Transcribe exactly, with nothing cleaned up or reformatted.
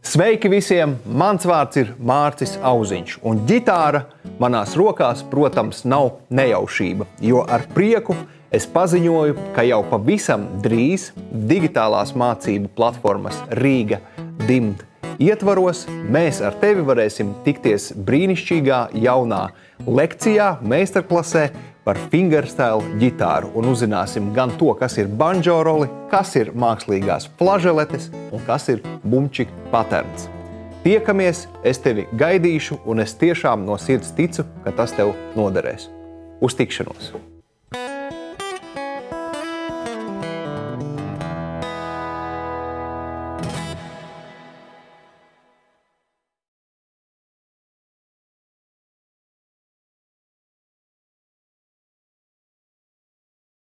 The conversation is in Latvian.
Sveiki visiem! Mans vārds ir Mārcis Auziņš, un ģitāra manās rokās, protams, nav nejaušība, jo ar prieku es paziņoju, ka jau pavisam drīz digitālās mācību platformas Rīga Dimt ietvaros mēs ar tevi varēsim tikties brīnišķīgā jaunā lekcijā, meistarklasē par fingerstyle ģitāru un uzzināsim gan to, kas ir banjo roli, kas ir mākslīgās flaželetes un kas ir bumčik paterns. Tiekamies, es tevi gaidīšu un es tiešām no sirds ticu, ka tas tev noderēs. Uz tikšanos!